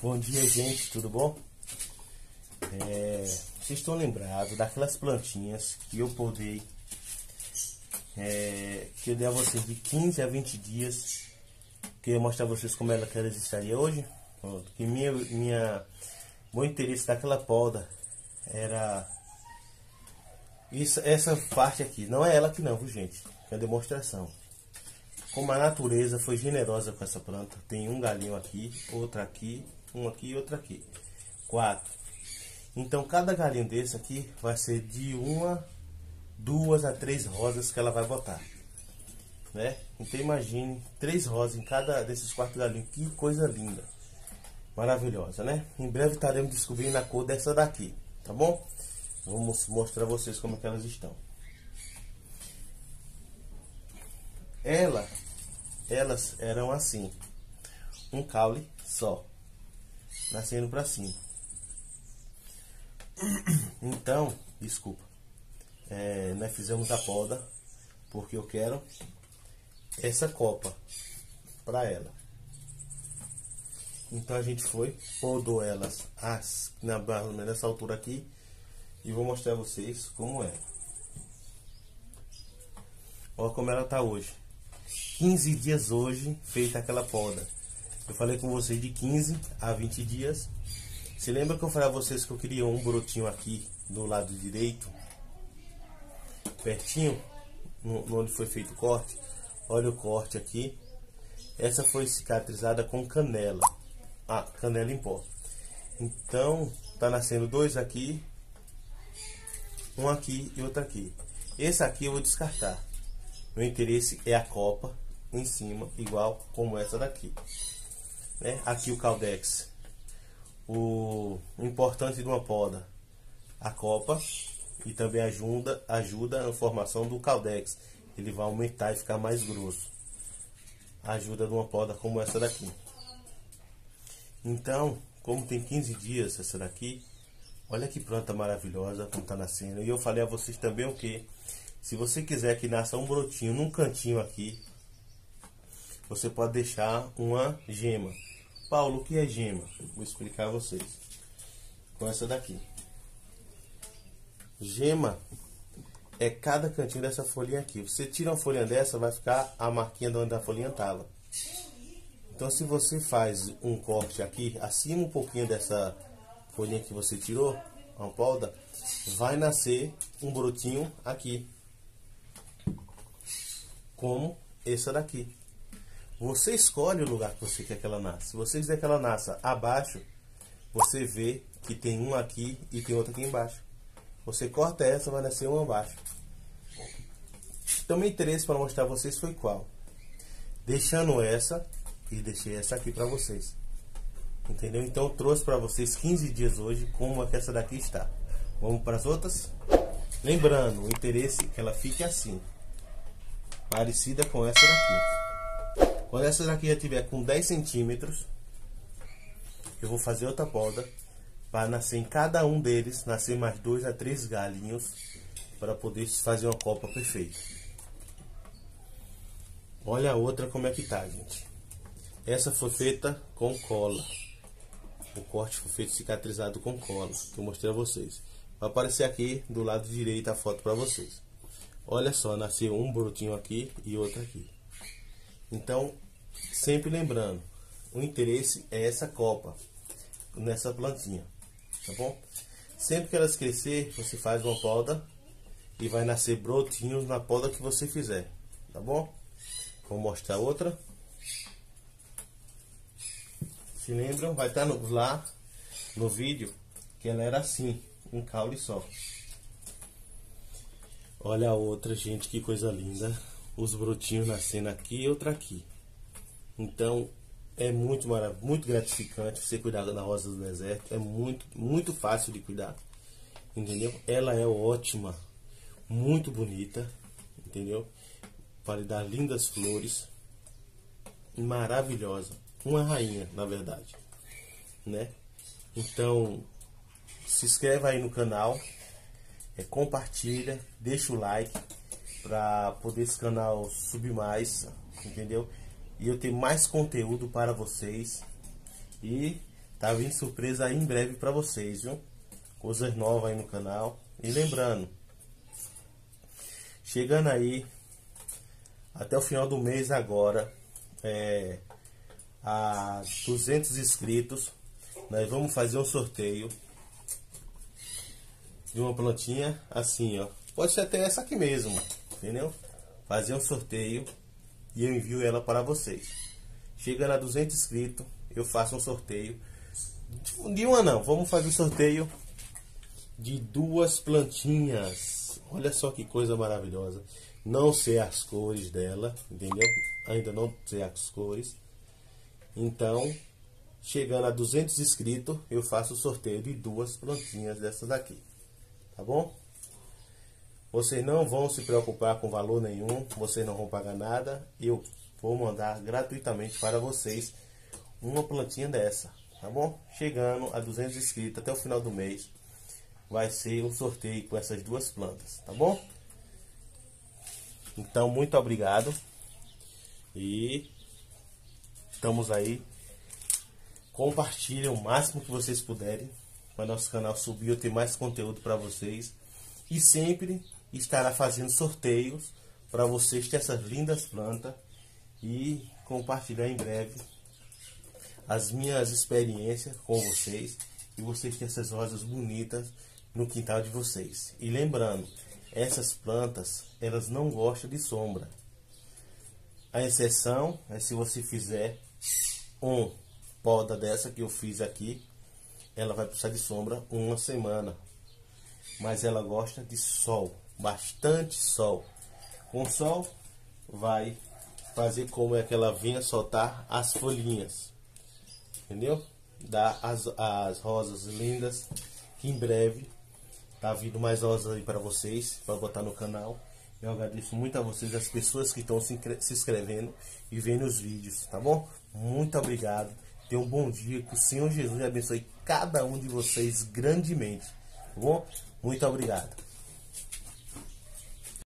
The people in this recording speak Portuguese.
Bom dia, gente, tudo bom? Vocês estão lembrados daquelas plantinhas que eu podei, que eu dei a vocês de 15 a 20 dias, que eu ia mostrar a vocês como elas estariam hoje? Que meu interesse daquela poda era isso, essa parte aqui. Não é ela aqui não, viu, gente? É a demonstração. Como a natureza foi generosa com essa planta. Tem um galinho aqui, outro aqui, um aqui e outro aqui. 4. Então cada galinho desse aqui vai ser de 2 a 3 rosas que ela vai botar, né? Então imagine 3 rosas em cada desses 4 galinhos. Que coisa linda, maravilhosa, né? Em breve estaremos descobrindo a cor dessa daqui, tá bom? Vamos mostrar a vocês como é que elas estão. Elas eram assim, um caule só, nascendo para cima. Então, desculpa, nós fizemos a poda porque eu quero essa copa para ela. Então a gente foi, podou elas nessa altura aqui e vou mostrar a vocês como é. Olha como ela tá hoje. 15 dias hoje feita aquela poda. Eu falei com vocês de 15 a 20 dias. Se lembra que eu falei a vocês que eu queria um brotinho aqui do lado direito, pertinho, onde foi feito o corte? Olha o corte aqui. Essa foi cicatrizada com canela. Canela em pó. Então tá nascendo 2 aqui, um aqui e outro aqui. Esse aqui eu vou descartar. Meu interesse é a copa em cima, igual como essa daqui, né? Aqui o Caldex. O importante de uma poda, a copa, e também ajuda na formação do Caldex. Ele vai aumentar e ficar mais grosso. Ajuda de uma poda como essa daqui. Então, como tem 15 dias essa daqui, olha que planta maravilhosa como está nascendo. E eu falei a vocês também o que? Se você quiser que nasça um brotinho num cantinho aqui, você pode deixar uma gema. Paulo, o que é gema? Vou explicar a vocês. Com essa daqui. Gema é cada cantinho dessa folhinha aqui. Você tira uma folhinha dessa, vai ficar a marquinha de onde a folhinha estava. Então se você faz um corte aqui, acima um pouquinho dessa folhinha que você tirou, uma poda, vai nascer um brotinho aqui. Como essa daqui. Você escolhe o lugar que você quer que ela nasça. Se você quiser que ela nasça abaixo, você vê que tem um aqui e tem outro aqui embaixo. Você corta essa, vai nascer uma abaixo. Então meu interesse para mostrar a vocês foi qual? Deixando essa e deixei essa aqui para vocês. Entendeu? Então eu trouxe para vocês 15 dias hoje como é que essa daqui está. Vamos para as outras? Lembrando, o interesse é que ela fique assim, parecida com essa daqui. Quando essa daqui já tiver com 10 centímetros, eu vou fazer outra poda para nascer em cada um deles, nascer mais 2 a 3 galinhos para poder fazer uma copa perfeita. Olha a outra como é que tá, gente. Essa foi feita com cola. O corte foi feito cicatrizado com cola, que eu mostrei a vocês. Vai aparecer aqui do lado direito a foto para vocês. Olha só, nasceu um brotinho aqui e outro aqui. Então, sempre lembrando, o interesse é essa copa, nessa plantinha, tá bom? Sempre que elas crescer, você faz uma poda e vai nascer brotinhos na poda que você fizer, tá bom? Vou mostrar outra. Se lembram, vai estar lá no vídeo que ela era assim, um caule só. Olha a outra, gente, que coisa linda. Os brotinhos nascendo aqui e outra aqui. Então é muito maravilhoso, muito gratificante você cuidar da rosa do deserto. É muito fácil de cuidar, entendeu? Ela é ótima, muito bonita, entendeu? Para lhe dar lindas flores, maravilhosa, uma rainha, na verdade, né? Então se inscreva aí no canal, compartilha, deixa o like para poder esse canal subir mais, entendeu? E eu ter mais conteúdo para vocês. E Tá vindo surpresa aí em breve pra vocês, viu? Coisas novas aí no canal. E lembrando, chegando aí até o final do mês agora, a 200 inscritos, nós vamos fazer um sorteio de uma plantinha assim, ó. Pode ser até essa aqui mesmo, entendeu? Fazer um sorteio e eu envio ela para vocês. Chegando a 200 inscritos, eu faço um sorteio de uma não, vamos fazer um sorteio de 2 plantinhas. Olha só que coisa maravilhosa. Não sei as cores dela, entendeu? Ainda não sei as cores. Então, chegando a 200 inscritos, eu faço o sorteio de 2 plantinhas dessas daqui. Tá bom? Vocês não vão se preocupar com valor nenhum, vocês não vão pagar nada. Eu vou mandar gratuitamente para vocês uma plantinha dessa, tá bom? Chegando a 200 inscritos até o final do mês, vai ser um sorteio com essas 2 plantas, tá bom? Então, muito obrigado. E estamos aí. Compartilhem o máximo que vocês puderem para nosso canal subir, eu ter mais conteúdo para vocês. E sempre estará fazendo sorteios para vocês ter essas lindas plantas. E compartilhar em breve as minhas experiências com vocês. E vocês ter essas rosas bonitas no quintal de vocês. E lembrando, essas plantas, elas não gostam de sombra. A exceção é se você fizer um poda dessa que eu fiz aqui, ela vai precisar de sombra uma semana. Mas ela gosta de sol, bastante sol. Com sol vai fazer como é que ela venha soltar as folhinhas, entendeu? Dá as rosas lindas, que em breve tá vindo mais rosas aí para vocês, para botar no canal. Eu agradeço muito a vocês, as pessoas que estão se inscrevendo e vendo os vídeos, tá bom? Muito obrigado. Tenha um bom dia, que o Senhor Jesus abençoe cada um de vocês grandemente, tá bom? Muito obrigado.